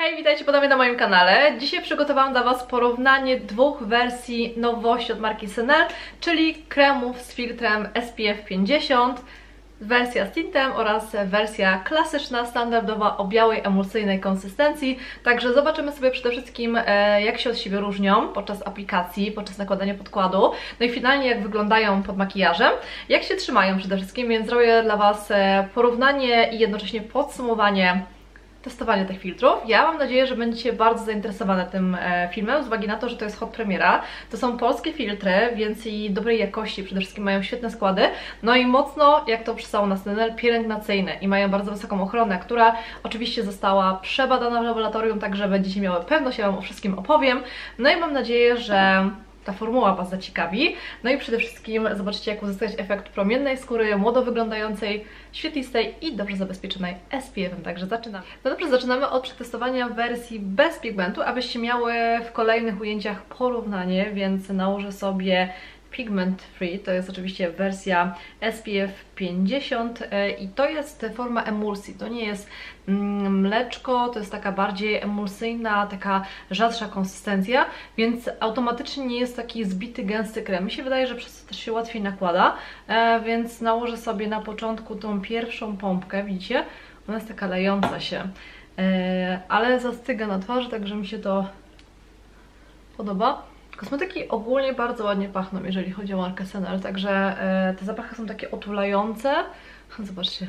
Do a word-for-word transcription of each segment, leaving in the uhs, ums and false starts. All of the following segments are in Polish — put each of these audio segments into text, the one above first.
Hej, witajcie ponownie na moim kanale. Dzisiaj przygotowałam dla Was porównanie dwóch wersji nowości od marki Senel, czyli kremów z filtrem S P F pięćdziesiąt, wersja z tintem oraz wersja klasyczna, standardowa o białej, emulsyjnej konsystencji. Także zobaczymy sobie przede wszystkim, jak się od siebie różnią podczas aplikacji, podczas nakładania podkładu, no i finalnie jak wyglądają pod makijażem, jak się trzymają przede wszystkim, więc zrobię dla Was porównanie i jednocześnie podsumowanie testowanie tych filtrów. Ja mam nadzieję, że będziecie bardzo zainteresowane tym e, filmem, z uwagi na to, że to jest hot premiera. To są polskie filtry, więc i dobrej jakości, przede wszystkim mają świetne składy, no i mocno, jak to przystało na Senel, pielęgnacyjne i mają bardzo wysoką ochronę, która oczywiście została przebadana w laboratorium, także będziecie miały pewność, ja Wam o wszystkim opowiem. No i mam nadzieję, że ta formuła Was zaciekawi. No i przede wszystkim zobaczycie, jak uzyskać efekt promiennej skóry, młodo wyglądającej, świetlistej i dobrze zabezpieczonej S P F-em. Także zaczynamy. No dobrze, zaczynamy od przetestowania wersji bez pigmentu, abyście miały w kolejnych ujęciach porównanie, więc nałożę sobie Pigment Free, to jest oczywiście wersja S P F pięćdziesiąt i to jest forma emulsji, to nie jest mleczko, to jest taka bardziej emulsyjna, taka rzadsza konsystencja, więc automatycznie nie jest taki zbity, gęsty krem. Mi się wydaje, że przez to też się łatwiej nakłada, więc nałożę sobie na początku tą pierwszą pompkę, widzicie? Ona jest taka lejąca się, ale zastyga na twarzy, także mi się to podoba. Kosmetyki ogólnie bardzo ładnie pachną, jeżeli chodzi o markę Senel, także e, te zapachy są takie otulające. Zobaczcie.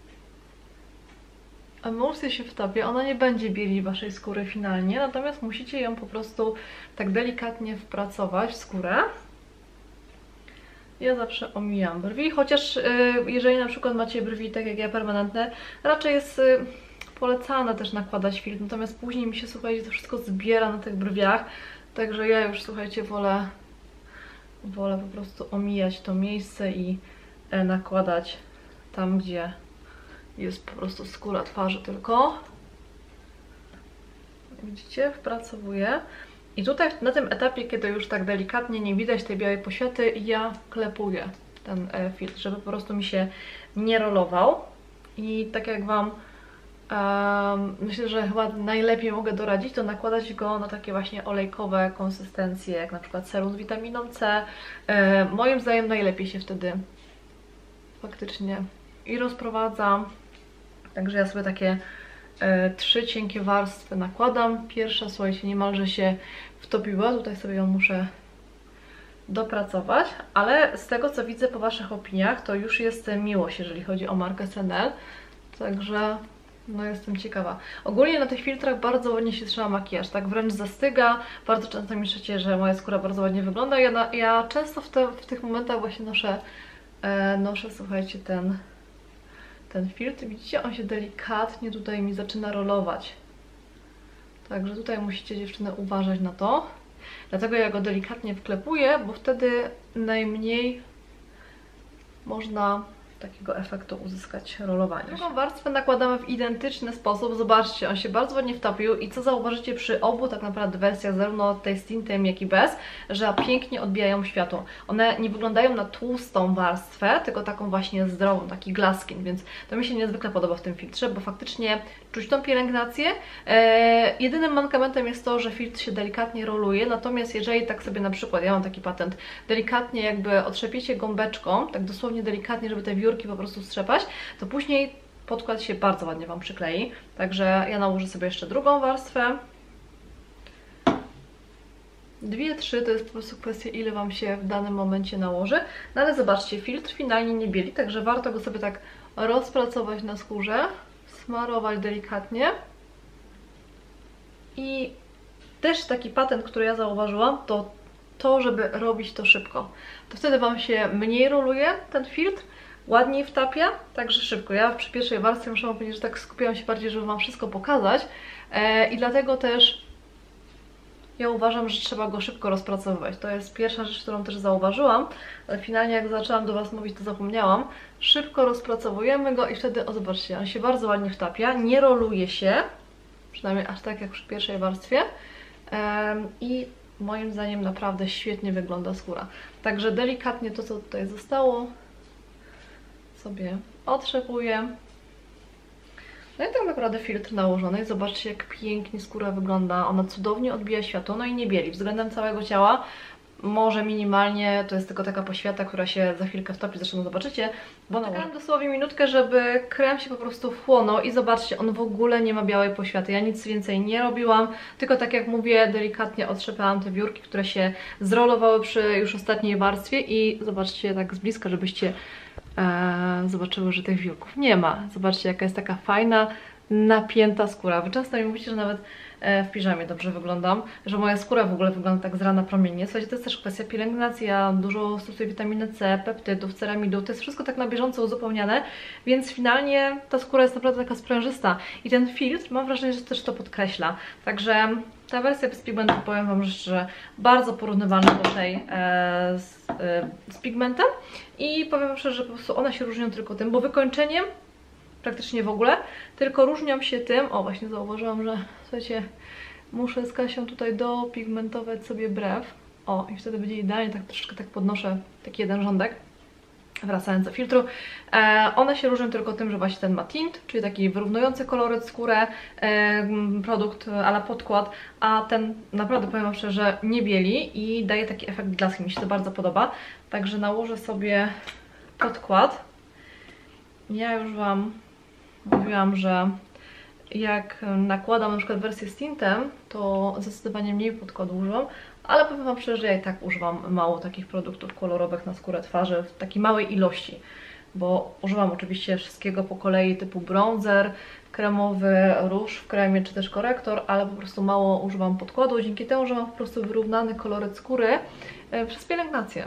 Emulsja się wtapia, ona nie będzie bieli Waszej skóry finalnie, natomiast musicie ją po prostu tak delikatnie wpracować w skórę. Ja zawsze omijam brwi, chociaż e, jeżeli na przykład macie brwi tak jak ja permanentne, raczej jest e, polecane też nakładać filtr, natomiast później mi się, słuchajcie, to wszystko zbiera na tych brwiach. Także ja już, słuchajcie, wolę, wolę po prostu omijać to miejsce i e, nakładać tam, gdzie jest po prostu skóra twarzy tylko. Widzicie? Wpracowuję. I tutaj na tym etapie, kiedy już tak delikatnie nie widać tej białej poświaty, ja klepuję ten e, filtr, żeby po prostu mi się nie rolował. I tak jak Wam Um, myślę, że chyba najlepiej mogę doradzić, to nakładać go na takie właśnie olejkowe konsystencje, jak na przykład serum z witaminą C. E, moim zdaniem najlepiej się wtedy faktycznie i rozprowadzam. Także ja sobie takie e, trzy cienkie warstwy nakładam. Pierwsza, słuchajcie, niemalże się wtopiła, tutaj sobie ją muszę dopracować, ale z tego, co widzę po Waszych opiniach, to już jest miłość, jeżeli chodzi o markę Senel. Także no jestem ciekawa. Ogólnie na tych filtrach bardzo ładnie się trzyma makijaż, tak wręcz zastyga. Bardzo często mi piszecie, że moja skóra bardzo ładnie wygląda. Ja, na, ja często w, te, w tych momentach właśnie noszę, e, noszę, słuchajcie, ten, ten filtr. Widzicie, on się delikatnie tutaj mi zaczyna rolować. Także tutaj musicie, dziewczyny, uważać na to. Dlatego ja go delikatnie wklepuję, bo wtedy najmniej można takiego efektu uzyskać rolowania. Drugą warstwę nakładamy w identyczny sposób. Zobaczcie, on się bardzo ładnie wtopił i co zauważycie przy obu tak naprawdę wersjach, zarówno tej z tintem, jak i bez, że pięknie odbijają światło. One nie wyglądają na tłustą warstwę, tylko taką właśnie zdrową, taki glass skin, więc to mi się niezwykle podoba w tym filtrze, bo faktycznie czuć tą pielęgnację. Eee, jedynym mankamentem jest to, że filtr się delikatnie roluje, natomiast jeżeli tak sobie na przykład, ja mam taki patent, delikatnie jakby otrzepiecie gąbeczką, tak dosłownie delikatnie, żeby te wiórki po prostu strzepać, to później podkład się bardzo ładnie Wam przyklei. Także ja nałożę sobie jeszcze drugą warstwę. Dwie, trzy to jest po prostu kwestia, ile Wam się w danym momencie nałoży. No ale zobaczcie, filtr finalnie nie bieli, także warto go sobie tak rozpracować na skórze, smarować delikatnie. I też taki patent, który ja zauważyłam, to to, żeby robić to szybko. To wtedy Wam się mniej roluje ten filtr, ładniej wtapia, także szybko. Ja przy pierwszej warstwie muszę Wam powiedzieć, że tak skupiałam się bardziej, żeby Wam wszystko pokazać e, i dlatego też ja uważam, że trzeba go szybko rozpracowywać. To jest pierwsza rzecz, którą też zauważyłam, ale finalnie jak zaczęłam do Was mówić, to zapomniałam. Szybko rozpracowujemy go i wtedy, o zobaczcie, on się bardzo ładnie wtapia, nie roluje się, przynajmniej aż tak jak przy pierwszej warstwie e, i moim zdaniem naprawdę świetnie wygląda skóra. Także delikatnie to, co tutaj zostało, sobie otrzepuję. No i tak naprawdę filtr nałożony i zobaczcie, jak pięknie skóra wygląda. Ona cudownie odbija światło, no i nie bieli. Względem całego ciała może minimalnie, to jest tylko taka poświata, która się za chwilkę wtopi, zresztą zobaczycie, bo nałożę dosłownie minutkę, żeby krem się po prostu wchłonął i zobaczcie, on w ogóle nie ma białej poświaty. Ja nic więcej nie robiłam, tylko tak jak mówię, delikatnie otrzepałam te wiórki, które się zrolowały przy już ostatniej warstwie i zobaczcie tak z bliska, żebyście e, zobaczyły, że tych wiórków nie ma. Zobaczcie, jaka jest taka fajna, napięta skóra. Wy często mi mówicie, że nawet w piżamie dobrze wyglądam, że moja skóra w ogóle wygląda tak z rana promiennie. Słuchajcie, to jest też kwestia pielęgnacji, ja dużo stosuję witaminy C, peptydów, ceramidu, to jest wszystko tak na bieżąco uzupełniane, więc finalnie ta skóra jest naprawdę taka sprężysta i ten filtr, mam wrażenie, że też to podkreśla. Także ta wersja bez pigmentu, powiem Wam szczerze, bardzo porównywalna do tej e, z, e, z pigmentem i powiem Wam szczerze, że po prostu one się różnią tylko tym, bo wykończeniem praktycznie w ogóle, tylko różnią się tym, o właśnie zauważyłam, że słuchajcie, muszę z Kasią tutaj dopigmentować sobie brew, o i wtedy będzie idealnie, tak troszeczkę tak podnoszę taki jeden rządek, wracając do filtru. E, one się różnią tylko tym, że właśnie ten ma tint, czyli taki wyrównujący koloryt skórę, e, produkt a la podkład, a ten naprawdę powiem Wam szczerze, że nie bieli i daje taki efekt glaski, mi się to bardzo podoba, także nałożę sobie podkład. Ja już Wam mówiłam, że jak nakładam na przykład wersję z tintem, to zdecydowanie mniej podkładu używam, ale powiem Wam szczerze, że ja i tak używam mało takich produktów kolorowych na skórę twarzy w takiej małej ilości, bo używam oczywiście wszystkiego po kolei typu bronzer, kremowy, róż w kremie czy też korektor, ale po prostu mało używam podkładu, dzięki temu, że mam po prostu wyrównany koloryt skóry przez pielęgnację.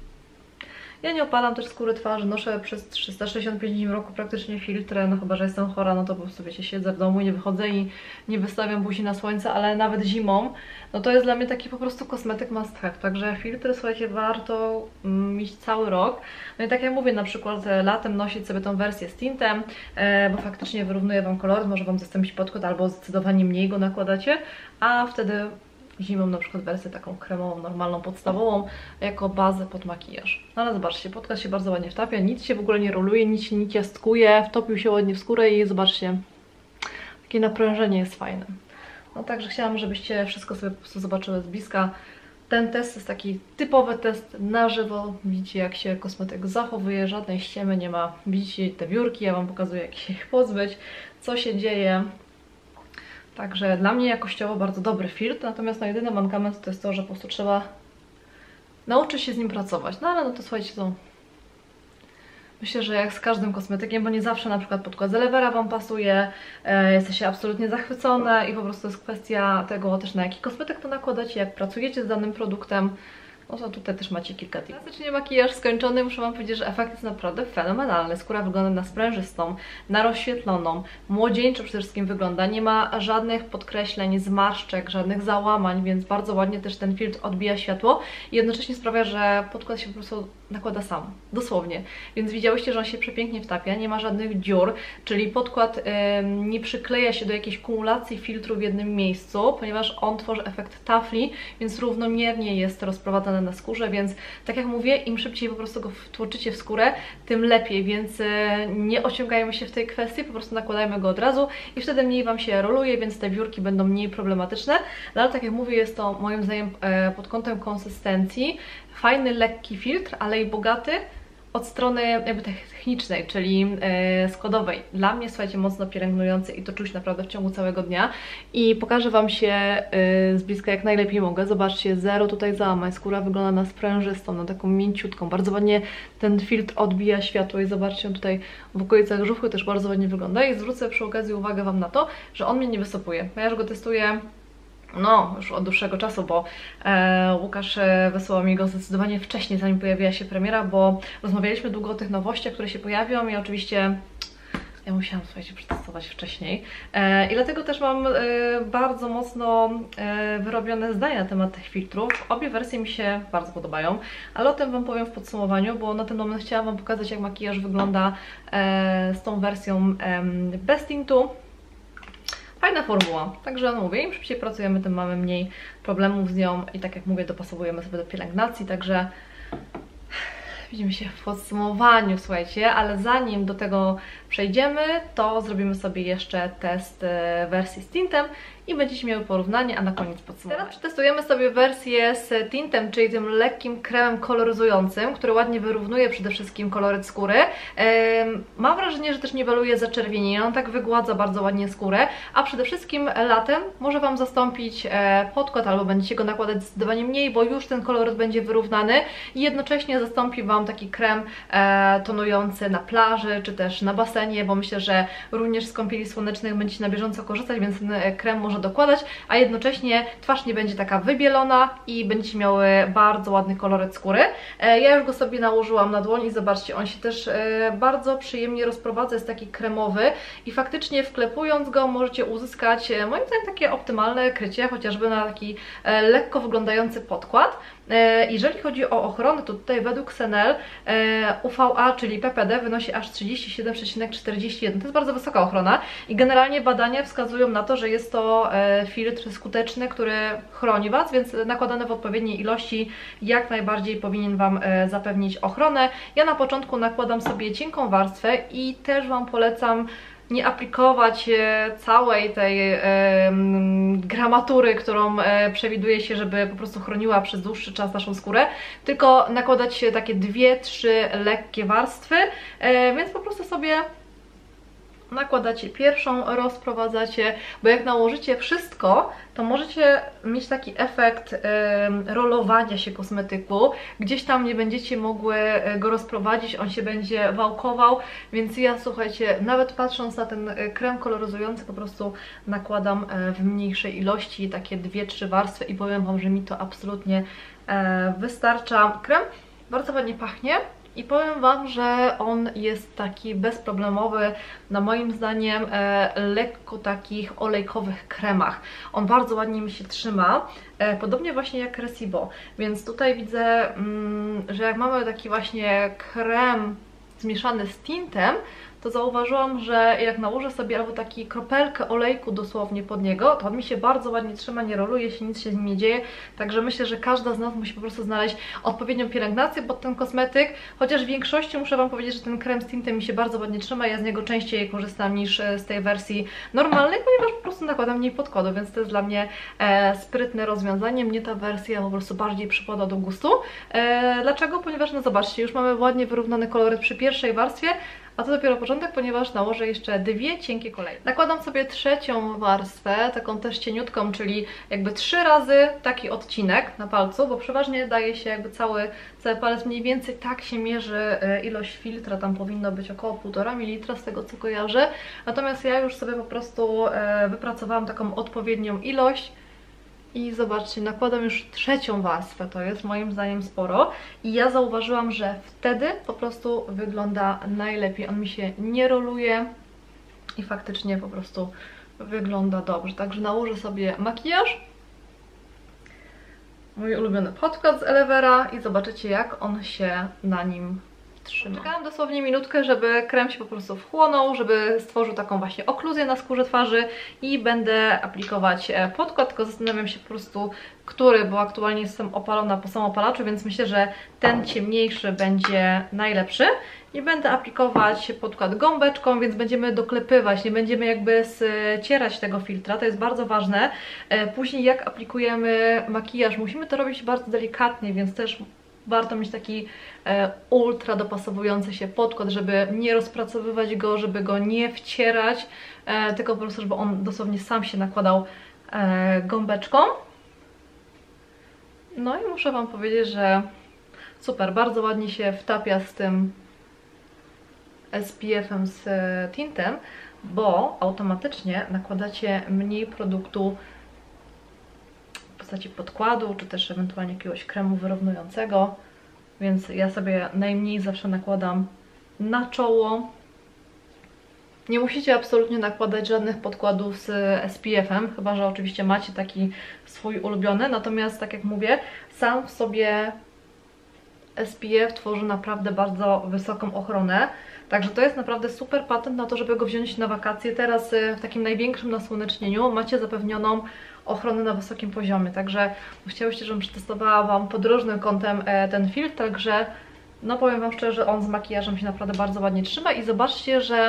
Ja nie opalam też skóry twarzy, noszę przez trzysta sześćdziesiąt pięć dni w roku praktycznie filtry, no chyba że jestem chora, no to po prostu wiecie, siedzę w domu, nie wychodzę i nie wystawiam buzi na słońce, ale nawet zimą, no to jest dla mnie taki po prostu kosmetyk must have, także filtry, słuchajcie, warto mieć cały rok. No i tak jak mówię, na przykład latem nosić sobie tą wersję z tintem, e, bo faktycznie wyrównuje Wam koloryt, może Wam zastąpić podkład albo zdecydowanie mniej go nakładacie, a wtedy zimą na przykład wersję taką kremową, normalną, podstawową, jako bazę pod makijaż. No ale zobaczcie, podkład się bardzo ładnie wtapia, nic się w ogóle nie roluje, nic się nie ciastkuje, wtopił się ładnie w skórę i zobaczcie, takie naprężenie jest fajne. No także chciałam, żebyście wszystko sobie po prostu zobaczyły z bliska. Ten test jest taki typowy test na żywo, widzicie jak się kosmetyk zachowuje, żadnej ściemy nie ma, widzicie te wiórki, ja Wam pokazuję jak się ich pozbyć, co się dzieje. Także dla mnie jakościowo bardzo dobry filtr, natomiast no jedyny mankament to jest to, że po prostu trzeba nauczyć się z nim pracować. No ale no to słuchajcie, to myślę, że jak z każdym kosmetykiem, bo nie zawsze na przykład podkład z Elevera Wam pasuje, e, jesteście absolutnie zachwycone i po prostu jest kwestia tego też, na jaki kosmetyk to nakładacie, jak pracujecie z danym produktem. No to tutaj też macie kilka tipów. Klasycznie makijaż skończony, muszę Wam powiedzieć, że efekt jest naprawdę fenomenalny. Skóra wygląda na sprężystą, na rozświetloną, młodzieńczo przede wszystkim wygląda, nie ma żadnych podkreśleń, zmarszczek, żadnych załamań, więc bardzo ładnie też ten filtr odbija światło i jednocześnie sprawia, że podkład się po prostu nakłada sam, dosłownie. Więc widziałyście, że on się przepięknie wtapia, nie ma żadnych dziur, czyli podkład ym, nie przykleja się do jakiejś kumulacji filtru w jednym miejscu, ponieważ on tworzy efekt tafli, więc równomiernie jest rozprowadzany na skórze, więc tak jak mówię, im szybciej po prostu go wtłoczycie w skórę, tym lepiej, więc nie ociągajmy się w tej kwestii, po prostu nakładajmy go od razu i wtedy mniej Wam się roluje, więc te wiórki będą mniej problematyczne, no, ale tak jak mówię, jest to moim zdaniem pod kątem konsystencji fajny, lekki filtr, ale i bogaty od strony jakby technicznej, czyli e, składowej. Dla mnie, słuchajcie, mocno pielęgnujący i to czuć naprawdę w ciągu całego dnia. I pokażę Wam się e, z bliska jak najlepiej mogę. Zobaczcie, zero tutaj załamań, skóra wygląda na sprężystą, na taką mięciutką. Bardzo ładnie ten filtr odbija światło i zobaczcie, tutaj w okolicach żuchwy też bardzo ładnie wygląda. I zwrócę przy okazji uwagę Wam na to, że on mnie nie wysypuje. Ja już go testuję no, już od dłuższego czasu, bo e, Łukasz e, wysłał mi go zdecydowanie wcześniej, zanim pojawiła się premiera, bo rozmawialiśmy długo o tych nowościach, które się pojawią i oczywiście ja musiałam, słuchajcie, przetestować wcześniej. E, I dlatego też mam e, bardzo mocno e, wyrobione zdania na temat tych filtrów. Obie wersje mi się bardzo podobają, ale o tym Wam powiem w podsumowaniu, bo na ten moment chciałam Wam pokazać, jak makijaż wygląda e, z tą wersją e, bez tintu. Fajna formuła, także no mówię, im szybciej pracujemy, tym mamy mniej problemów z nią i tak jak mówię, dopasowujemy sobie do pielęgnacji, także widzimy się w podsumowaniu, słuchajcie, ale zanim do tego przejdziemy, to zrobimy sobie jeszcze test wersji z tintem i będziecie miały porównanie, a na koniec podsumowanie. Teraz przetestujemy sobie wersję z tintem, czyli tym lekkim kremem koloryzującym, który ładnie wyrównuje przede wszystkim koloryt skóry. Ehm, mam wrażenie, że też niweluje zaczerwienienie, on tak wygładza bardzo ładnie skórę, a przede wszystkim latem może Wam zastąpić e, podkład, albo będziecie go nakładać zdecydowanie mniej, bo już ten koloryt będzie wyrównany i jednocześnie zastąpi Wam taki krem e, tonujący na plaży, czy też na basenie, bo myślę, że również z kąpieli słonecznych będziecie na bieżąco korzystać, więc ten krem może dokładać, a jednocześnie twarz nie będzie taka wybielona i będziecie miały bardzo ładny koloryt skóry. Ja już go sobie nałożyłam na dłoń i zobaczcie, on się też bardzo przyjemnie rozprowadza, jest taki kremowy i faktycznie wklepując go możecie uzyskać moim zdaniem takie optymalne krycie, chociażby na taki lekko wyglądający podkład. Jeżeli chodzi o ochronę, to tutaj według Senel U V A, czyli P P D, wynosi aż trzydzieści siedem przecinek czterdzieści jeden. To jest bardzo wysoka ochrona i generalnie badania wskazują na to, że jest to filtr skuteczny, który chroni Was, więc nakładany w odpowiedniej ilości jak najbardziej powinien Wam zapewnić ochronę. Ja na początku nakładam sobie cienką warstwę i też Wam polecam nie aplikować całej tej e, gramatury, którą e, przewiduje się, żeby po prostu chroniła przez dłuższy czas naszą skórę, tylko nakładać takie dwie, trzy lekkie warstwy, e, więc po prostu sobie nakładacie pierwszą, rozprowadzacie, bo jak nałożycie wszystko, to możecie mieć taki efekt y, rolowania się kosmetyku, gdzieś tam nie będziecie mogły go rozprowadzić, on się będzie wałkował, więc ja, słuchajcie, nawet patrząc na ten krem koloryzujący, po prostu nakładam w mniejszej ilości, takie dwie, trzy warstwy i powiem Wam, że mi to absolutnie y, wystarcza. Krem bardzo ładnie pachnie. I powiem Wam, że on jest taki bezproblemowy, na moim zdaniem e, lekko takich olejkowych kremach. On bardzo ładnie mi się trzyma, e, podobnie właśnie jak Recibo, więc tutaj widzę, mm, że jak mamy taki właśnie krem zmieszany z tintem, to zauważyłam, że jak nałożę sobie albo taki kropelkę olejku dosłownie pod niego, to on mi się bardzo ładnie trzyma, nie roluje się, nic się z nim nie dzieje, także myślę, że każda z nas musi po prostu znaleźć odpowiednią pielęgnację pod ten kosmetyk, chociaż w większości muszę Wam powiedzieć, że ten krem z tintem mi się bardzo ładnie trzyma, ja z niego częściej korzystam niż z tej wersji normalnej, ponieważ po prostu nakładam mniej podkładu, więc to jest dla mnie e, sprytne rozwiązanie, mnie ta wersja po prostu bardziej przypada do gustu. E, dlaczego? Ponieważ no zobaczcie, już mamy ładnie wyrównany koloryt przy pierwszej warstwie, a to dopiero początek, ponieważ nałożę jeszcze dwie cienkie kolejne. Nakładam sobie trzecią warstwę, taką też cieniutką, czyli jakby trzy razy taki odcinek na palcu, bo przeważnie daje się jakby cały, cały palec, mniej więcej tak się mierzy ilość filtra, tam powinno być około półtora mililitra z tego co kojarzę. Natomiast ja już sobie po prostu wypracowałam taką odpowiednią ilość. I zobaczcie, nakładam już trzecią warstwę, to jest moim zdaniem sporo i ja zauważyłam, że wtedy po prostu wygląda najlepiej, on mi się nie roluje i faktycznie po prostu wygląda dobrze. Także nałożę sobie makijaż, mój ulubiony podkład z Elevera i zobaczycie, jak on się na nim trzyma. Czekałam dosłownie minutkę, żeby krem się po prostu wchłonął, żeby stworzył taką właśnie okluzję na skórze twarzy i będę aplikować podkład, tylko zastanawiam się po prostu, który, bo aktualnie jestem opalona po samopalaczu, więc myślę, że ten ciemniejszy będzie najlepszy. I będę aplikować podkład gąbeczką, więc będziemy doklepywać, nie będziemy jakby ścierać tego filtra, to jest bardzo ważne. Później jak aplikujemy makijaż, musimy to robić bardzo delikatnie, więc też warto mieć taki e, ultra dopasowujący się podkład, żeby nie rozpracowywać go, żeby go nie wcierać, e, tylko po prostu, żeby on dosłownie sam się nakładał e, gąbeczką. No i muszę Wam powiedzieć, że super, bardzo ładnie się wtapia z tym S P F-em z e, tintem, bo automatycznie nakładacie mniej produktu w postaci podkładu, czy też ewentualnie jakiegoś kremu wyrównującego, więc ja sobie najmniej zawsze nakładam na czoło. Nie musicie absolutnie nakładać żadnych podkładów z S P F-em, chyba że oczywiście macie taki swój ulubiony, natomiast tak jak mówię, sam w sobie S P F tworzy naprawdę bardzo wysoką ochronę, także to jest naprawdę super patent na to, żeby go wziąć na wakacje. Teraz w takim największym nasłonecznieniu macie zapewnioną ochronę na wysokim poziomie, także chciałyście, żebym przetestowała Wam pod różnym kątem ten filtr, także no powiem Wam szczerze, on z makijażem się naprawdę bardzo ładnie trzyma i zobaczcie, że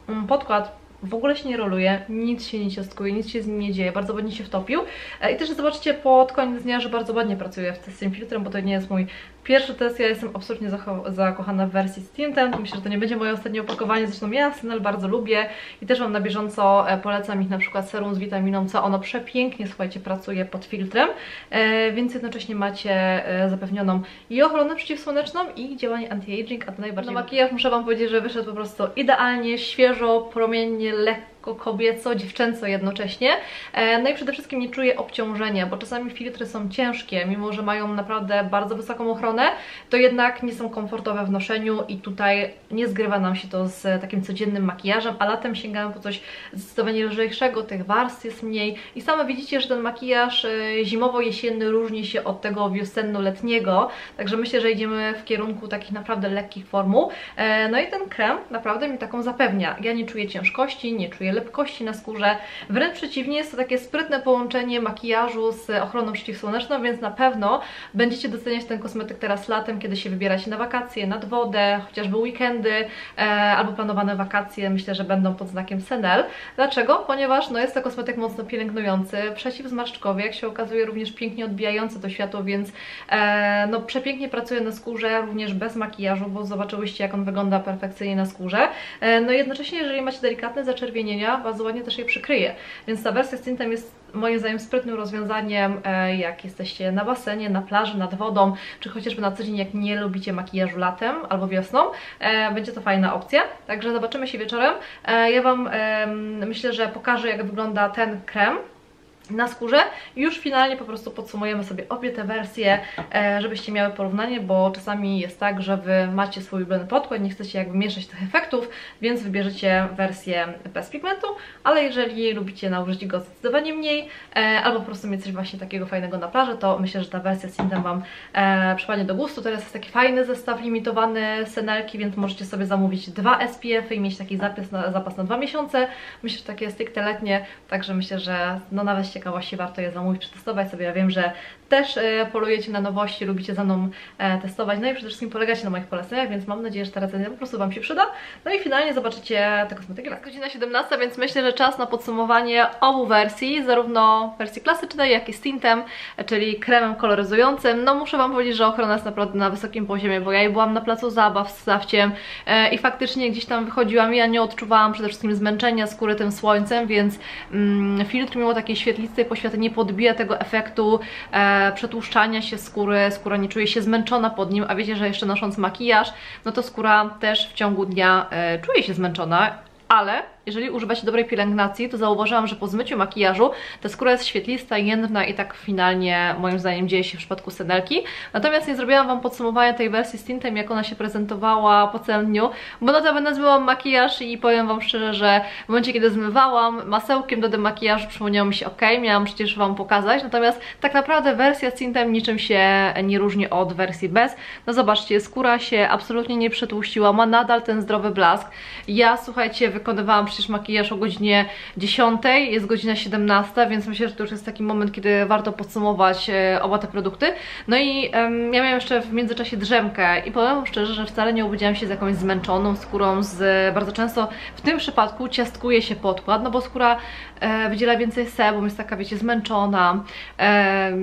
podkład w ogóle się nie roluje, nic się nie ciastkuje, nic się z nim nie dzieje, bardzo ładnie się wtopił. I też zobaczycie pod koniec dnia, że bardzo ładnie pracuję z tym filtrem, bo to nie jest mój pierwszy test. Ja jestem absolutnie zakochana w wersji z tintem. Myślę, że to nie będzie moje ostatnie opakowanie, zresztą ja Senel bardzo lubię i też Wam na bieżąco polecam ich, na przykład serum z witaminą C. Ono przepięknie, słuchajcie, pracuje pod filtrem, więc jednocześnie macie zapewnioną i ochronę przeciwsłoneczną, i działanie anti-aging, a to najbardziej... No, makijaż, muszę Wam powiedzieć, że wyszedł po prostu idealnie, świeżo, promiennie, lekko kobieco, dziewczęco jednocześnie. No i przede wszystkim nie czuję obciążenia, bo czasami filtry są ciężkie, mimo że mają naprawdę bardzo wysoką ochronę, to jednak nie są komfortowe w noszeniu i tutaj nie zgrywa nam się to z takim codziennym makijażem, a latem sięgamy po coś zdecydowanie lżejszego, tych warstw jest mniej i same widzicie, że ten makijaż zimowo-jesienny różni się od tego wiosenno-letniego, także myślę, że idziemy w kierunku takich naprawdę lekkich formuł. No i ten krem naprawdę mi taką zapewnia. Ja nie czuję ciężkości, nie czuję lepkości na skórze, wręcz przeciwnie, jest to takie sprytne połączenie makijażu z ochroną przeciwsłoneczną, więc na pewno będziecie doceniać ten kosmetyk teraz latem, kiedy się wybieracie na wakacje, nad wodę, chociażby weekendy e, albo planowane wakacje. Myślę, że będą pod znakiem Senel. Dlaczego? Ponieważ no, jest to kosmetyk mocno pielęgnujący, przeciwzmarszczkowy, jak się okazuje również pięknie odbijający to światło, więc e, no, przepięknie pracuje na skórze, również bez makijażu, bo zobaczyłyście, jak on wygląda perfekcyjnie na skórze. E, no jednocześnie, jeżeli macie delikatne zaczerwienienia, bardzo ładnie też je przykryje, więc ta wersja z tintem jest moim zdaniem sprytnym rozwiązaniem, jak jesteście na basenie, na plaży, nad wodą, czy chociażby na co dzień, jak nie lubicie makijażu latem albo wiosną. Będzie to fajna opcja, także zobaczymy się wieczorem. Ja Wam myślę, że pokażę, jak wygląda ten krem na skórze i już finalnie po prostu podsumujemy sobie obie te wersje, żebyście miały porównanie, bo czasami jest tak, że Wy macie swój ulubiony podkład, nie chcecie jakby mieszać tych efektów, więc wybierzecie wersję bez pigmentu, ale jeżeli lubicie nałożyć go zdecydowanie mniej, albo po prostu mieć coś właśnie takiego fajnego na plaży, to myślę, że ta wersja z tintem Wam przypadnie do gustu. Teraz jest taki fajny zestaw limitowany Senelki, więc możecie sobie zamówić dwa S P F y i mieć taki zapas na, zapas na dwa miesiące. Myślę, że takie stricte letnie, także myślę, że no nawet ciekawości warto je zamówić, przetestować sobie. Ja wiem, że też e, polujecie na nowości, lubicie ze mną e, testować, no i przede wszystkim polegacie na moich poleceniach, więc mam nadzieję, że ta recenzja po prostu Wam się przyda. No i finalnie zobaczycie te kosmetyki. Jest godzina siedemnasta, więc myślę, że czas na podsumowanie obu wersji, zarówno wersji klasycznej, jak i z tintem, czyli kremem koloryzującym. No muszę Wam powiedzieć, że ochrona jest naprawdę na wysokim poziomie, bo ja byłam na placu zabaw z Stawciem e, i faktycznie gdzieś tam wychodziłam i ja nie odczuwałam przede wszystkim zmęczenia skóry tym słońcem, więc mm, filtr mimo takiej świetlistej poświaty nie podbija tego efektu e, przetłuszczania się skóry, skóra nie czuje się zmęczona pod nim, a wiecie, że jeszcze nosząc makijaż, no to skóra też w ciągu dnia e, czuje się zmęczona, ale jeżeli używacie dobrej pielęgnacji, to zauważyłam, że po zmyciu makijażu ta skóra jest świetlista, jędrna i tak finalnie moim zdaniem dzieje się w przypadku Senelki. Natomiast nie zrobiłam Wam podsumowania tej wersji z tintem, jak ona się prezentowała po całym dniu, bo notabene zmyłam makijaż i powiem Wam szczerze, że w momencie, kiedy zmywałam masełkiem do demakijażu, przypomniało mi się, ok, miałam przecież Wam pokazać, natomiast tak naprawdę wersja z tintem niczym się nie różni od wersji bez. No zobaczcie, skóra się absolutnie nie przetłuściła, ma nadal ten zdrowy blask. Ja, słuchajcie, wykonywałam przecież makijaż o godzinie dziesiątej, jest godzina siedemnasta, więc myślę, że to już jest taki moment, kiedy warto podsumować e, oba te produkty. No i em, ja miałam jeszcze w międzyczasie drzemkę i powiem szczerze, że wcale nie obudziłam się z jakąś zmęczoną skórą, z bardzo często w tym przypadku ciastkuje się podkład, no bo skóra e, wydziela więcej sebum, jest taka, wiecie, zmęczona. E,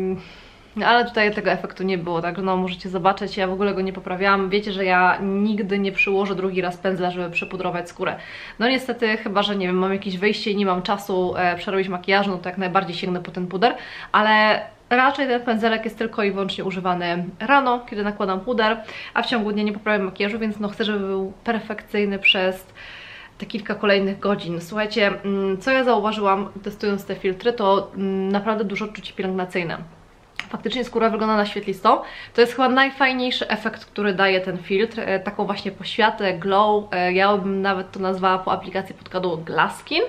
ale tutaj tego efektu nie było, także no możecie zobaczyć, ja w ogóle go nie poprawiałam. Wiecie, że ja nigdy nie przyłożę drugi raz pędzla, żeby przypudrować skórę. No niestety, chyba że nie wiem, mam jakieś wyjście i nie mam czasu e, przerobić makijażu, no to jak najbardziej sięgnę po ten puder, ale raczej ten pędzelek jest tylko i wyłącznie używany rano, kiedy nakładam puder, a w ciągu dnia nie poprawiam makijażu, więc no chcę, żeby był perfekcyjny przez te kilka kolejnych godzin. Słuchajcie, co ja zauważyłam testując te filtry, to naprawdę dużo odczucie pielęgnacyjne. Faktycznie skóra wygląda na świetlistą. To jest chyba najfajniejszy efekt, który daje ten filtr. Taką właśnie poświatę, glow. Ja bym nawet to nazwała po aplikacji podkładu Glass Skin,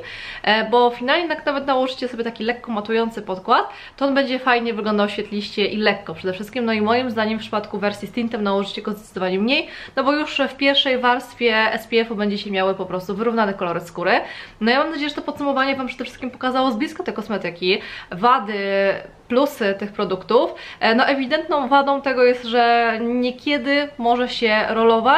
bo finalnie jak nawet nałożycie sobie taki lekko matujący podkład, to on będzie fajnie wyglądał świetliście i lekko przede wszystkim. No i moim zdaniem w przypadku wersji z tintem nałożycie go zdecydowanie mniej, no bo już w pierwszej warstwie S P F u będziecie miały po prostu wyrównany kolor skóry. No ja mam nadzieję, że to podsumowanie Wam przede wszystkim pokazało z bliska te kosmetyki, wady, plusy tych produktów. No ewidentną wadą tego jest, że niekiedy może się rolować,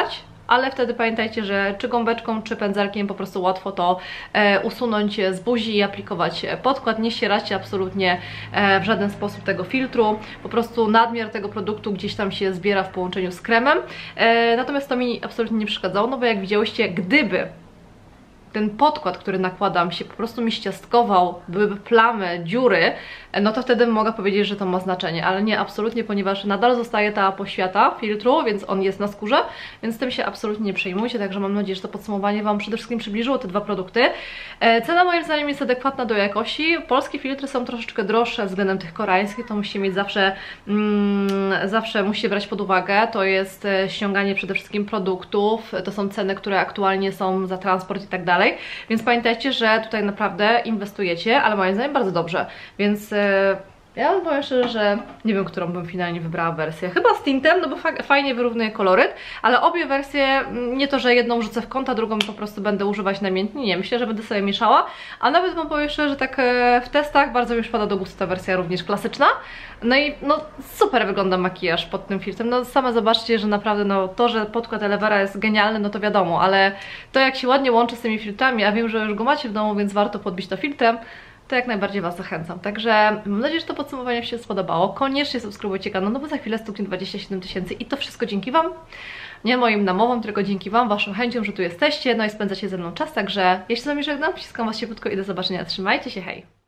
ale wtedy pamiętajcie, że czy gąbeczką, czy pędzelkiem po prostu łatwo to e, usunąć z buzi i aplikować podkład. Nie ścieracie absolutnie e, w żaden sposób tego filtru, po prostu nadmiar tego produktu gdzieś tam się zbiera w połączeniu z kremem, e, natomiast to mi absolutnie nie przeszkadzało, no bo jak widziałyście, gdyby ten podkład, który nakładam, się po prostu mi ściastkował, byłyby plamy, dziury, no to wtedy mogę powiedzieć, że to ma znaczenie, ale nie, absolutnie, ponieważ nadal zostaje ta poświata filtru, więc on jest na skórze, więc tym się absolutnie nie przejmujcie, także mam nadzieję, że to podsumowanie Wam przede wszystkim przybliżyło te dwa produkty. Cena moim zdaniem jest adekwatna do jakości. Polskie filtry są troszeczkę droższe względem tych koreańskich, to musicie mieć zawsze, mm, zawsze musicie brać pod uwagę, to jest ściąganie przede wszystkim produktów, to są ceny, które aktualnie są za transport i tak dalej. Więc pamiętajcie, że tutaj naprawdę inwestujecie, ale moim zdaniem bardzo dobrze, więc ja powiem szczerze, że nie wiem, którą bym finalnie wybrała wersję. Chyba z tintem, no bo fa fajnie wyrównuje koloryt, ale obie wersje, nie to, że jedną rzucę w kąt, a drugą po prostu będę używać namiętnie, nie, myślę, że będę sobie mieszała, a nawet wam powiem szczerze, że tak w testach bardzo mi przypada do gustu ta wersja również klasyczna. No i no super wygląda makijaż pod tym filtrem, no same zobaczcie, że naprawdę no to, że podkład Elevera jest genialny, no to wiadomo, ale to jak się ładnie łączy z tymi filtrami, a wiem, że już go macie w domu, więc warto podbić to filtrem, to jak najbardziej Was zachęcam. Także mam nadzieję, że to podsumowanie się spodobało. Koniecznie subskrybujcie kanał, no bo za chwilę stuknie dwadzieścia siedem tysięcy i to wszystko dzięki Wam. Nie moim namowom, tylko dzięki Wam, Waszą chęcią, że tu jesteście, no i spędzacie ze mną czas. Także ja się z Wami żegnam, wciskam Was cieplutko i do zobaczenia. Trzymajcie się, hej!